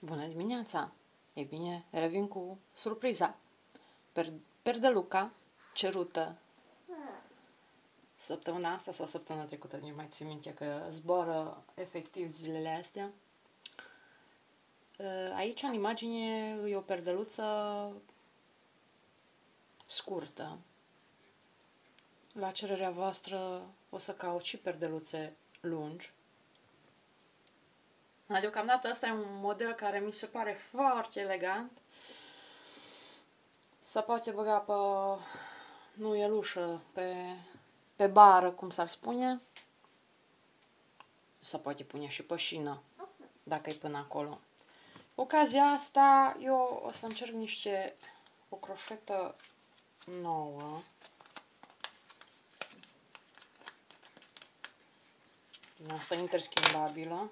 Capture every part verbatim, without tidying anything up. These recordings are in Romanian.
Bună dimineața! E bine, revin cu surpriza. Per perdeluca cerută săptămâna asta sau săptămâna trecută, nu mai țin minte că zboară efectiv zilele astea. Aici, în imagine, e o perdeluță scurtă. La cererea voastră o să caut și perdeluțe lungi. Deocamdată ăsta e un model care mi se pare foarte elegant. Se poate băga pe nuielușă, pe, pe bară, cum s-ar spune. Se poate pune și pe șină, dacă e până acolo. Cu ocazia asta, eu o să încerc niște, o croșetă nouă. Din asta interschimbabilă.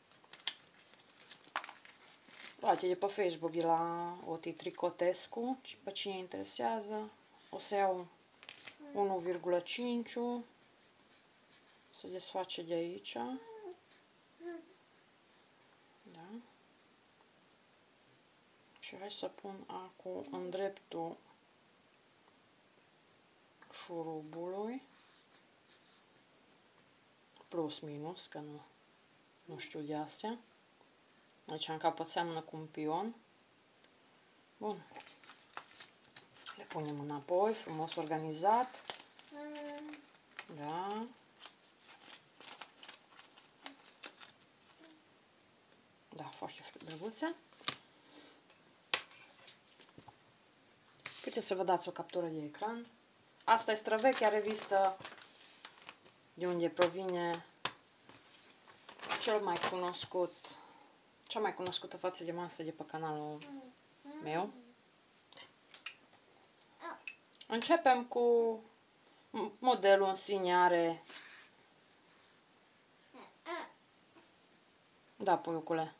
Poate de pe Facebook, de la Oti Tricotescu, și pe cine interesează. O să iau unu virgulă cinci, se desface de aici. Da. Și hai să pun acum în dreptul șurubului. Plus minus, că nu, nu știu de astea. Aici în capăt seamănă cu un pion. Bun. Le punem înapoi, frumos organizat. Da. Da, foarte drăguțe. Puteți să vă dați o captură de ecran. Asta e străvechea revistă de unde provine cel mai cunoscut, cea mai cunoscută față de masă de pe canalul meu. Începem cu modelul în sine are... Da, puiucule.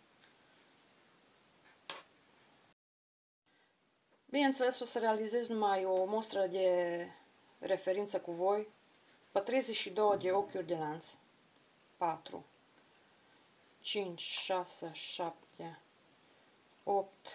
Bineînțeles, o să realizez numai o mostră de referință cu voi pe treizeci și două de ochiuri de lanț. patru, cinci, șase, șapte, opt,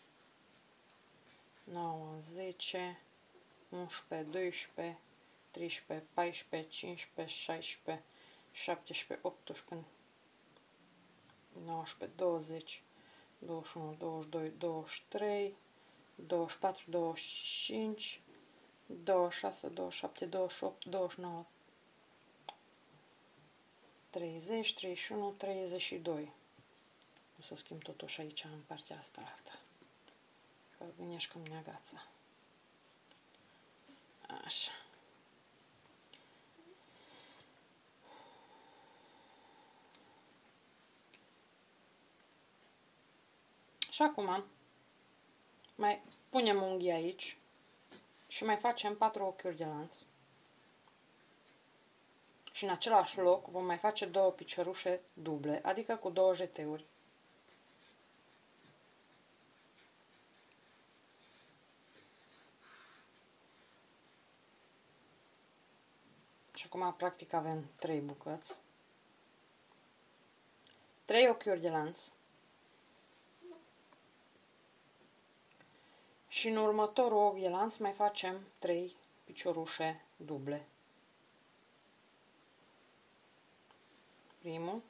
nouă, zece, unsprezece, doisprezece, treisprezece, paisprezece, cincisprezece, șaisprezece, șaptesprezece, optsprezece, nouăsprezece, douăzeci, douăzeci și unu, douăzeci și doi, douăzeci și trei, douăzeci și patru, douăzeci și cinci, douăzeci și șase, douăzeci și șapte, douăzeci și opt, douăzeci și nouă, treizeci, treizeci și unu, treizeci și doi. O să schimb totuși aici, în partea asta altă. Că gândești că mi agață. Așa. Și acum mai punem unghii aici și mai facem patru ochiuri de lanț. Și în același loc vom mai face două piciorușe duble, adică cu două jeteuri. Și acum practic avem trei bucăți. trei ochiuri de lanț. Și în următorul ochi de lanț mai facem trei piciorușe duble. Primul,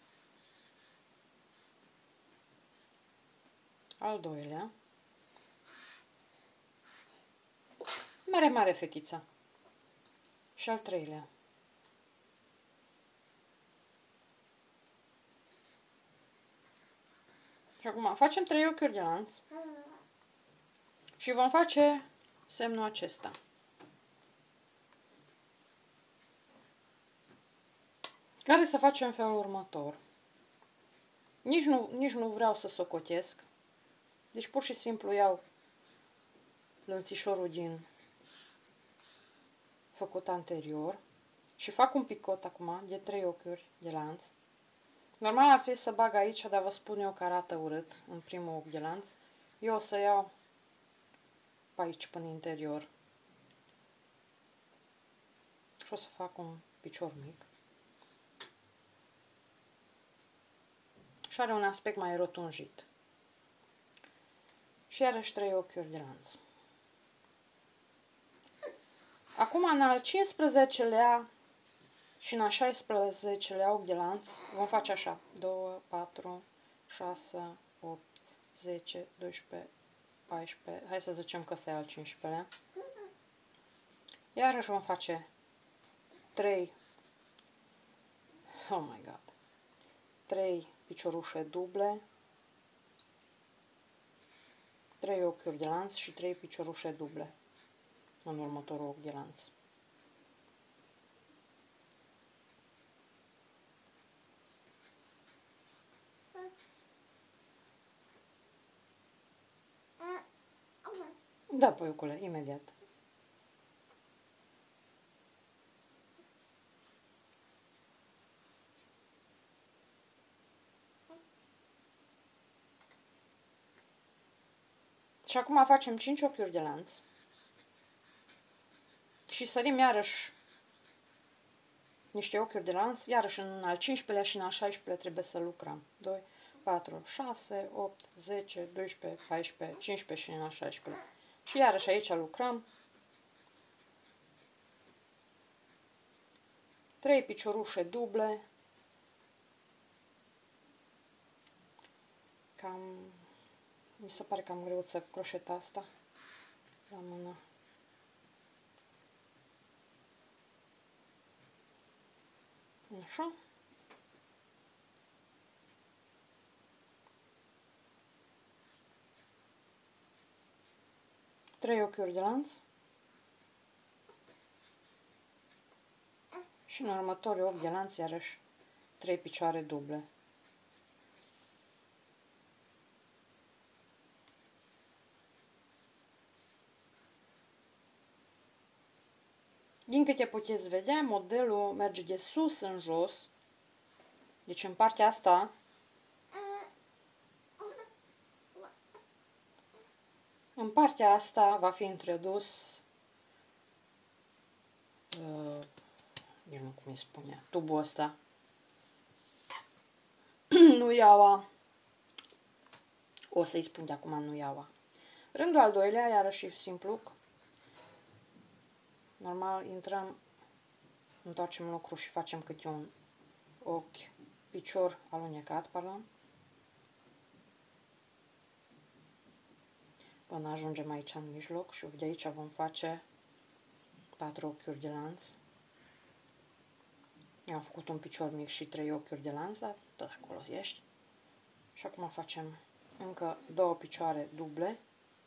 al doilea, mare, mare fetiță, și al treilea. Și acum facem trei ochiuri de lanț și vom face semnul acesta. Care să facem în felul următor. Nici nu, nici nu vreau să socotesc. Deci pur și simplu iau lănțișorul din făcut anterior și fac un picot acum de trei ochiuri de lanț. Normal ar trebui să bag aici, dar vă spun eu că arată urât în primul ochi de lanț. Eu o să iau pe aici până interior și o să fac un picior mic. Și are un aspect mai rotunjit. Și iarăși trei ochiuri de lanț. Acum în al cincisprezecelea și în al șaisprezecelea ochi de lanț vom face așa. doi, patru, șase, opt, zece, doisprezece, paisprezece. Hai să zicem că ăsta e al cincisprezecelea. Iarăși vom face trei. Oh my god. trei piciorușe duble, trei ochiuri de lanț și trei piciorușe duble în următorul ochi de lanț. Da, păiucule, imediat. Și acum facem cinci ochiuri de lanț și sărim iarăși niște ochiuri de lanț, iarăși în al cincisprezecelea și în al șaisprezecelea trebuie să lucrăm. doi, patru, șase, opt, zece, doisprezece, paisprezece, cincisprezece și în al șaisprezecelea. Și iarăși aici lucrăm trei piciorușe duble, cam, mi se pare cam greu să croșet asta la mână. Așa. Trei ochiuri de lanț. Și în următorul ochi de lanț iarăși trei picioare duble. Din câte puteți vedea, modelul merge de sus în jos. Deci în partea asta în partea asta va fi introdus uh, eu nu cum îi spune, tubul ăsta. Nuiaua. O să-i spun de acum nuiaua. Rândul al doilea, iarăși e simplu. Normal, intrăm, întoarcem lucru și facem câte un ochi, picior alunecat, pardon. Până ajungem aici în mijloc și de aici vom face patru ochiuri de lanț. Eu am făcut un picior mic și trei ochiuri de lanț, dar tot acolo ești. Și acum facem încă două picioare duble.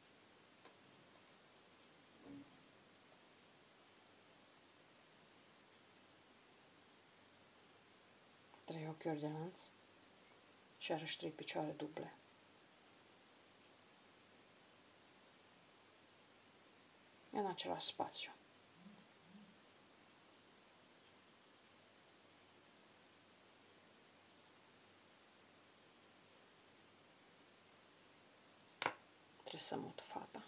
Trei ochiuri de lanț și iarăși trei picioare duble. În același spațiu. Trebuie să mut fata.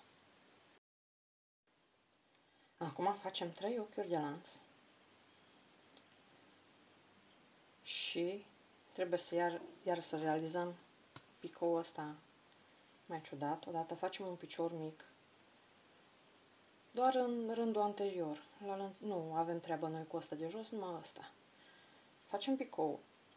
Acum facem trei ochiuri de lanț. Și trebuie să iar, iar să realizăm picoul ăsta mai ciudat. Odată facem un picior mic. Doar în rândul anterior. La, nu avem treabă noi cu ăsta de jos, numai ăsta. Facem picou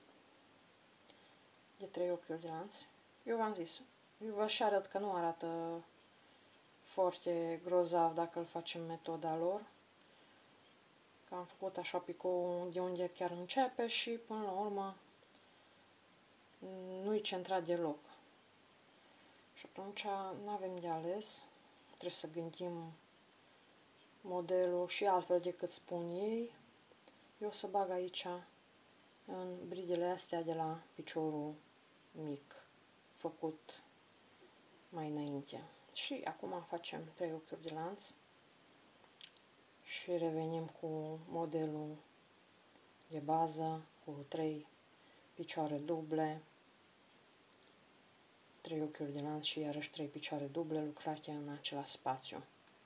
de trei ochiuri de lanț. Eu v-am zis, eu vă și arăt că nu arată foarte grozav dacă îl facem metoda lor. Că am făcut așa picou de unde chiar începe și până la urmă nu-i centrat deloc. Și atunci nu avem de ales. Trebuie să gândim modelul și altfel decât spun ei. Eu o să bag aici în bridele astea de la piciorul mic făcut mai înainte. Și acum facem trei ochiuri de lanț și revenim cu modelul de bază cu trei picioare duble, trei ochiuri de lanț și iarăși trei picioare duble lucrate în același spațiu.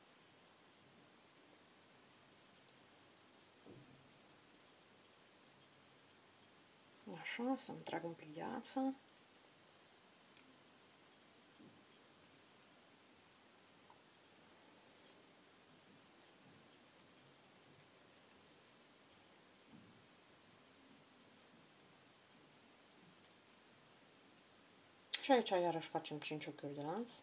Așa, să-mi trag un pic de ață. Și aici iarăși facem cinci ochiuri de lanț.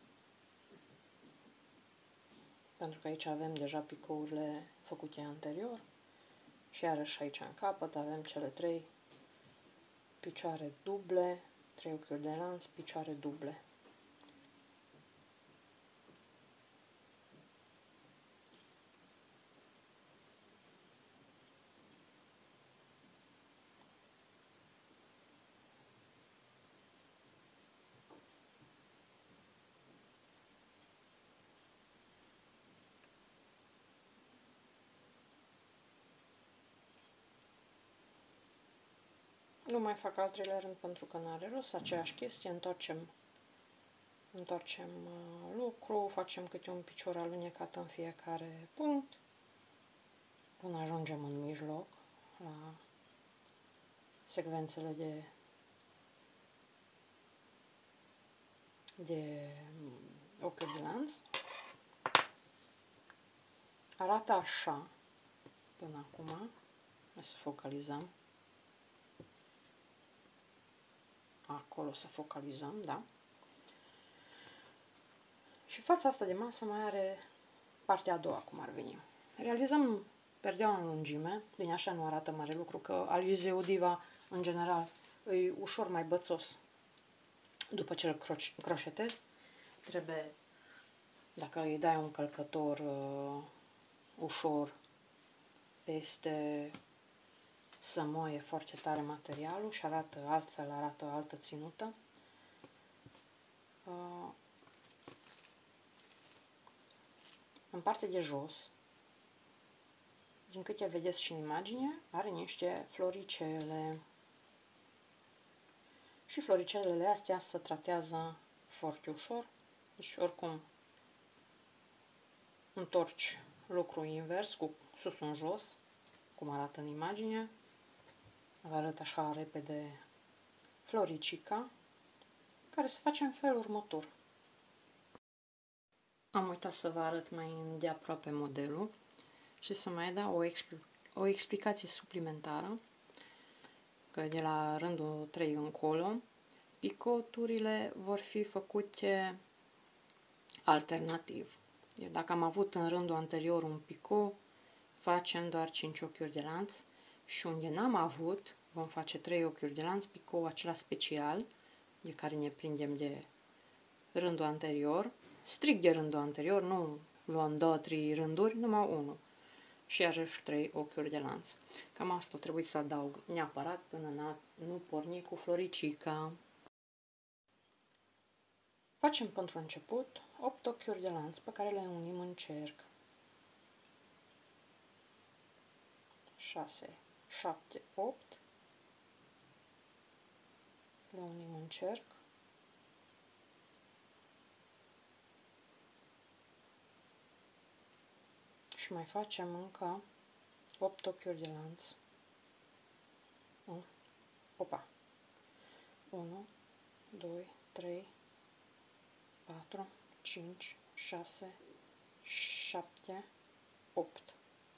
Pentru că aici avem deja picourile făcute anterior. Și iarăși aici în capăt avem cele trei picioare duble, trei ochiuri de lanț, picioare duble. Nu mai fac al treilea rând pentru că nu are rost, aceeași chestie, întoarcem, întoarcem uh, lucru, facem câte un picior alunecat în fiecare punct, până ajungem în mijloc, la secvențele de, de ochiuri de lanț. Arată așa până acum, hai să focalizăm. Acolo să focalizăm, da? Și fața asta de masă mai are partea a doua, cum ar veni. Realizăm perdeaua în lungime, bine, așa nu arată mare lucru, că Alizé Odiva, în general, e ușor mai bățos. După ce îl croșetezi, trebuie, dacă îi dai un călcător uh, ușor peste, să moie foarte tare materialul și arată altfel, arată altă ținută. Uh, în partea de jos, din câte vedeți și în imagine, are niște floricele. Și floricelele astea se tratează foarte ușor. Deci, oricum, întorci lucrul invers, cu sus în jos, cum arată în imagine. Vă arăt așa repede floricica, care se face în felul următor. Am uitat să vă arăt mai îndeaproape modelul și să mai dau o, expli o explicație suplimentară, că de la rândul trei încolo, picoturile vor fi făcute alternativ. Dacă am avut în rândul anterior un picot, facem doar cinci ochiuri de lanț și unde n-am avut, vom face trei ochiuri de lanț, picou acela special, de care ne prindem de rândul anterior, strict de rândul anterior, nu luăm două, trei rânduri, numai unul. Și iarăși trei ochiuri de lanț. Cam asta trebuie să adaug neapărat până nu porni cu floricica. Facem pentru început opt ochiuri de lanț pe care le unim în cerc. șase, șapte, opt. Le unim în cerc. Și mai facem încă opt ochiuri de lanț. Opa! unu, doi, trei, patru, cinci, șase, șapte, opt.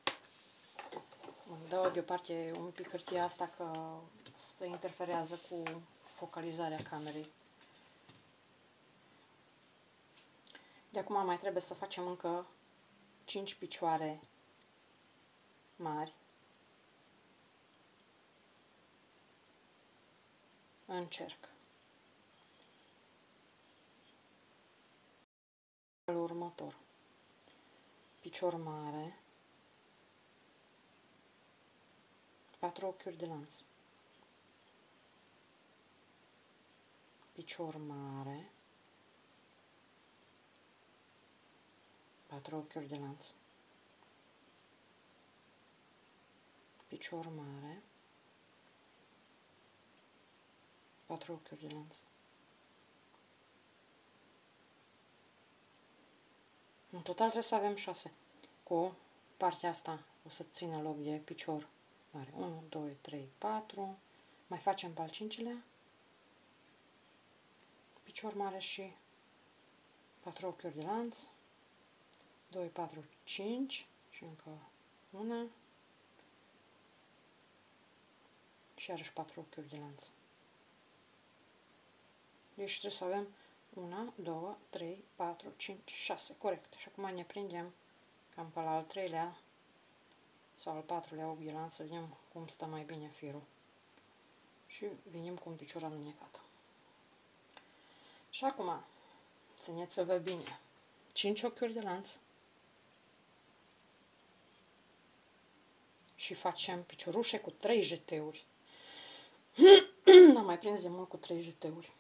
Îmi dau deoparte un pic hârtia asta că se interferează cu focalizarea camerei. De acum mai trebuie să facem încă cinci picioare mari în cerc. Felul următor: picior mare, patru ochiuri de lanț, picior mare, patru ochiuri de lanț, picior mare, patru ochiuri de lanț. În total trebuie să avem șase. Cu partea asta o să țină loc de picior mare. unu, doi, trei, patru. Mai facem pe al cincilea. Picior mare și patru ochiuri de lanț. doi, patru, cinci. Și încă una. Și iarăși patru ochiuri de lanț. Deci trebuie să avem unu, doi, trei, patru, cinci, șase. Corect. Și acum ne prindem cam pe la al treilea sau al patrulea ochi de lanț să vedem cum stă mai bine firul. Și venim cu un picior alunecat. Și acum, țineți-vă bine, cinci ochiuri de lanț și facem piciorușe cu trei jeteuri. N-am mai prins de mult cu trei jeteuri.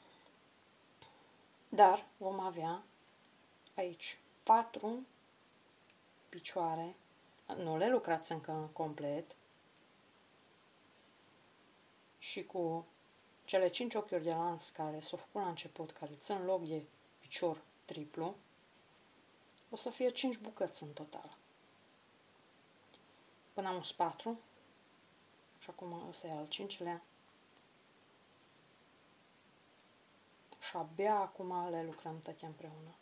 Dar vom avea aici patru picioare, nu le lucrați încă complet, și cu cele cinci ochiuri de lanț care s-au făcut la început, care țin loc de picior triplu, o să fie cinci bucăți în total. Până am patru și acum ăsta e al cincilea. Și abia acum le lucrăm toate împreună.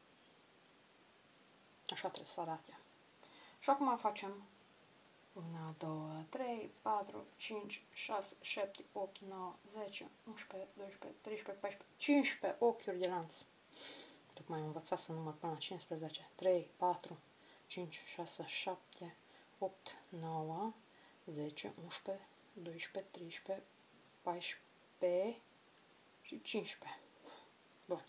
Așa trebuie să arate. Și acum facem unu, doi, trei, patru, cinci, șase, șapte, opt, nouă, zece, unsprezece, doisprezece, treisprezece, paisprezece, cincisprezece ochiuri de lanț. Tocmai am învățat să număr până la cincisprezece. trei, patru, cinci, șase, șapte, opt, nouă, zece, unsprezece, doisprezece, treisprezece, paisprezece și cincisprezece. Bun.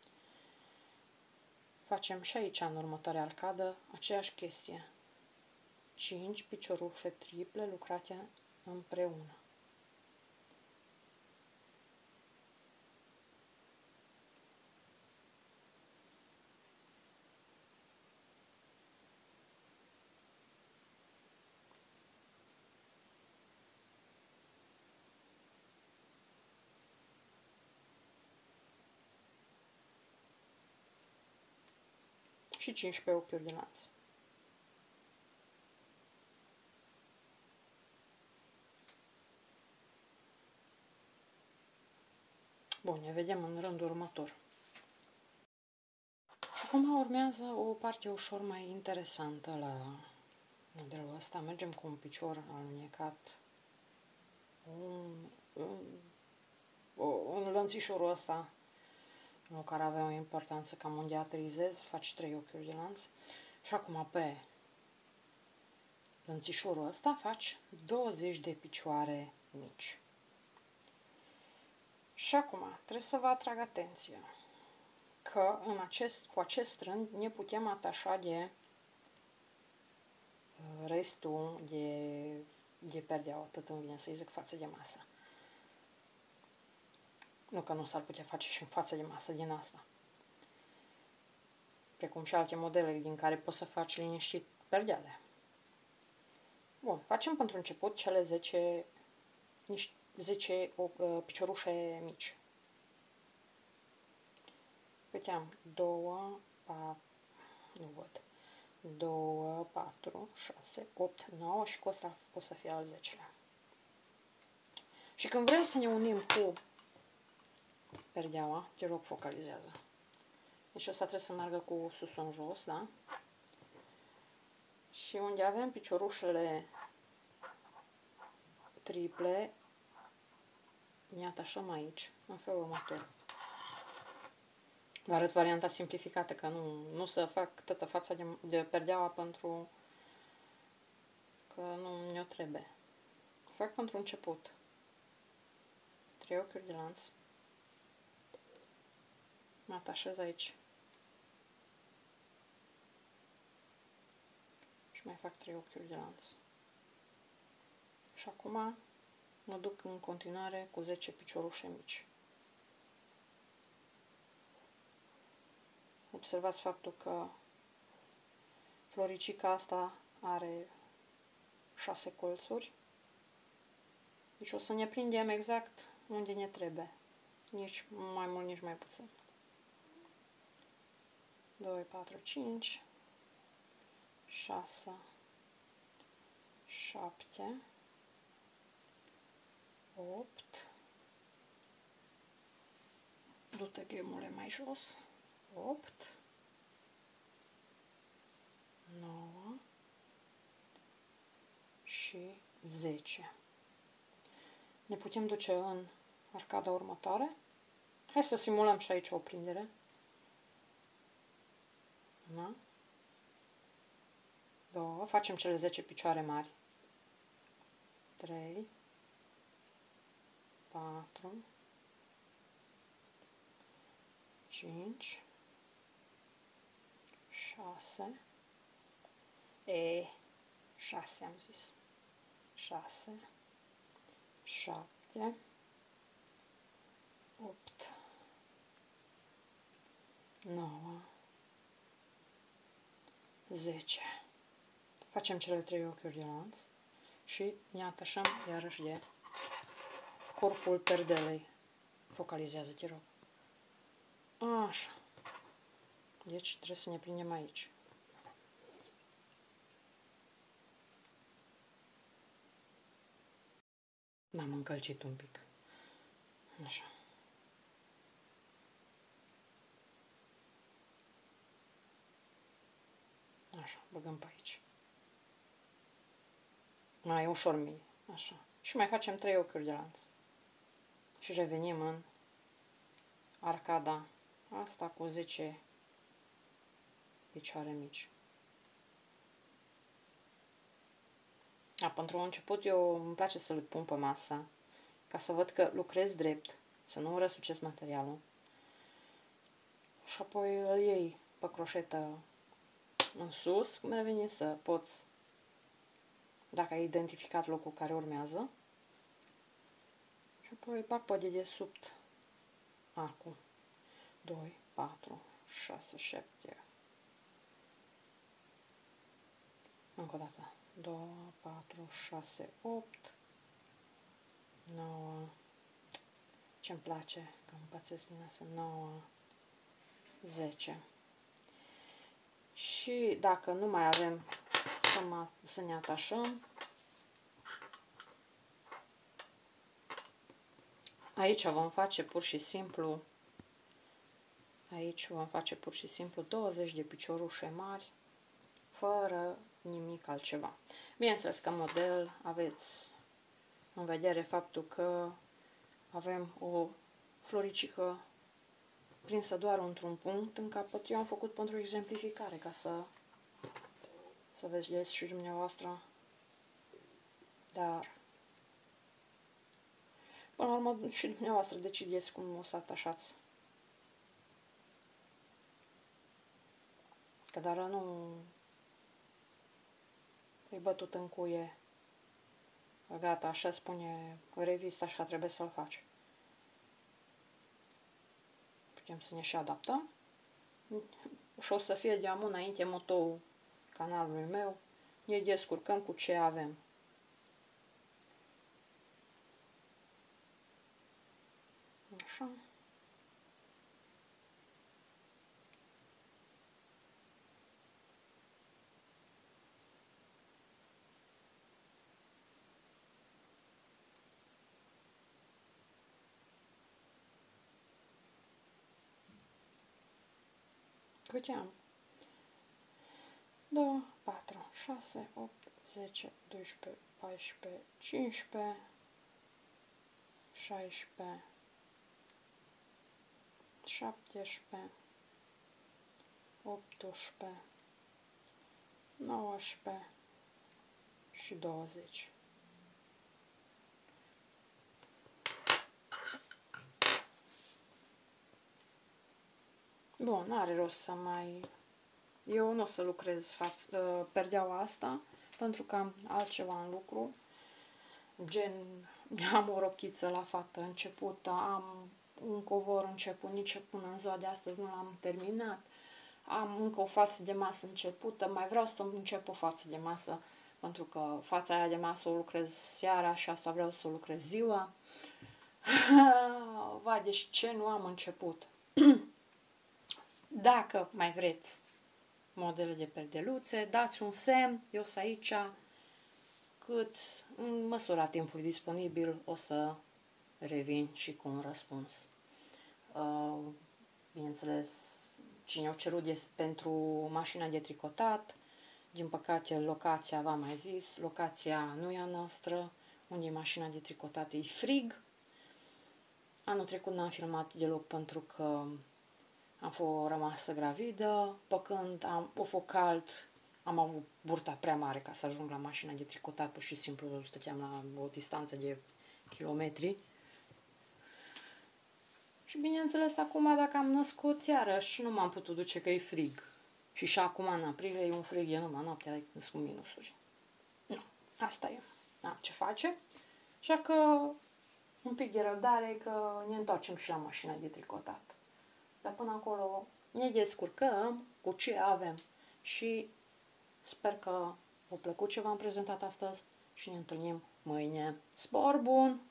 Facem și aici, în următoarea arcadă, aceeași chestie. cinci piciorușe triple lucrate împreună. Și cincisprezece ochiuri de lanț. Bun, ne vedem în rândul următor. Și acum urmează o parte ușor mai interesantă la modelul ăsta. Mergem cu un picior alunecat, un, un, un lănțișorul ăsta, nu care avea o importanță cam unde atrizezi, faci trei ochiuri de lanț. Și acum pe lănțișorul ăsta faci douăzeci de picioare mici. Și acum trebuie să vă atrag atenția că în acest, cu acest rând ne putem atașa de restul de, de perdeaua, atât îmi vine să zic, față de masă. Nu că nu s-ar putea face și în față de masă din asta. Precum și alte modele din care poți să faci liniștit perdeale. Bun, facem pentru început cele zece, zece uh, piciorușe mici. Câte am? doi, patru, nu văd. doi, patru, șase, opt, nouă și cu ăsta o să fie al zecelea. Și când vrem să ne unim cu perdeaua, te rog, focalizează. Deci ăsta trebuie să meargă cu sus în jos, da? Și unde avem piciorușele triple, ne atașăm aici, în felul următor. Vă arăt varianta simplificată, că nu, nu să fac toată fața de, de perdeaua pentru că nu ne-o trebuie. Fac pentru început trei ochiuri de lanț, mă atașez aici și mai fac trei ochiuri de lanț. Și acum mă duc în continuare cu zece piciorușe mici. Observați faptul că floricica asta are șase colțuri. Deci o să ne prindem exact unde ne trebuie. Nici mai mult, nici mai puțin. doi, patru, cinci, șase, șapte, opt. Du-te, ghemule, mai jos. opt, nouă și zece. Ne putem duce în arcada următoare Hai să simulăm și aici o prindere. Una. Două. Facem cele zece picioare mari. Trei. Patru. Cinci. Șase. E, șase am zis. Șase. Șapte. Opt. Nouă. Zece. Facem cele trei ochiuri de lanț și ne atașăm iarăși de corpul perdelei. Focalizează, te rog. Așa. Deci trebuie să ne prindem aici. M-am încălcit un pic. Așa. Așa, băgăm pe aici. Mai ușor mie. Așa. Și mai facem trei ochiuri de lanț. Și revenim în arcada asta cu zece picioare mici. A, pentru început eu îmi place să le pun pe masă, ca să văd că lucrez drept, să nu răsucesc materialul. Și apoi îl iei pe croșetă în sus, cum ar veni, să poți, dacă ai identificat locul care urmează, și apoi bag pe dedesubt arcul. doi, patru, șase, șapte. Încă o dată. doi, patru, șase, opt, nouă. Ce-mi place, că îmi pățesc din asta, nouă, zece. Și dacă nu mai avem să, mă, să ne atașăm, aici vom face pur și simplu, aici vom face pur și simplu douăzeci de piciorușe mari, fără nimic altceva. Bineînțeles că în model aveți în vedere faptul că avem o floricică prinsă doar într-un punct în capăt. Eu am făcut pentru exemplificare, ca să, să vedeți și dumneavoastră. Dar, până la urmă, și dumneavoastră decideți cum o să atașați. Că dar nu e bătut în cuie. Gata, așa spune revista, așa trebuie să-l faci. Putem să ne și adaptăm. Și o să fie de amu înainte motoul canalului meu. Ne descurcăm cu ce avem. Așa. Câte am? doi, patru, șase, opt, zece, doisprezece, paisprezece, cincisprezece, șaisprezece, șaptesprezece, optsprezece, nouăsprezece și douăzeci. Bun, n-are rost să mai... Eu nu o să lucrez față, perdeaua asta, pentru că am altceva în lucru. Gen, am o rochiță la fată începută, am un covor început, nici până în ziua de astăzi nu l-am terminat. Am încă o față de masă începută, mai vreau să încep o față de masă, pentru că fața aia de masă o lucrez seara și asta vreau să o lucrez ziua. Va, deci ce nu am început. Dacă mai vreți modele de perdeluțe, dați un semn, eu sunt aici, cât în măsura timpului disponibil o să revin și cu un răspuns. Uh, bineînțeles, cine o cerut este pentru mașina de tricotat, din păcate locația, v-am mai zis, locația nu e a noastră, unde e mașina de tricotat e frig Anul trecut n-am filmat deloc pentru că am fost rămasă gravidă, pe când am, a fost cald, am avut burta prea mare ca să ajung la mașina de tricotat, pur și simplu stăteam la o distanță de kilometri. Și bineînțeles, acum dacă am născut, iarăși nu m-am putut duce că e frig. Și și acum, în aprilie, e un frig, e numai noaptea, sunt minusuri. Nu, asta e. Am ce face. Așa că un pic de răbdare că ne întoarcem și la mașina de tricotat. Dar până acolo ne descurcăm cu ce avem. Și sper că v-a plăcut ce v-am prezentat astăzi și ne întâlnim mâine. Spor bun!